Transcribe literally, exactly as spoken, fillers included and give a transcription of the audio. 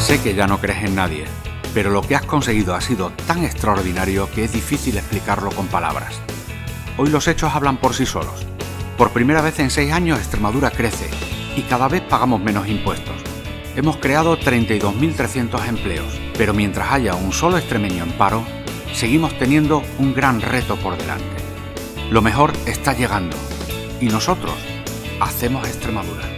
Sé que ya no crees en nadie, pero lo que has conseguido ha sido tan extraordinario que es difícil explicarlo con palabras. Hoy los hechos hablan por sí solos. Por primera vez en seis años Extremadura crece y cada vez pagamos menos impuestos. Hemos creado treinta y dos mil trescientos empleos, pero mientras haya un solo extremeño en paro, seguimos teniendo un gran reto por delante. Lo mejor está llegando y nosotros hacemos Extremadura.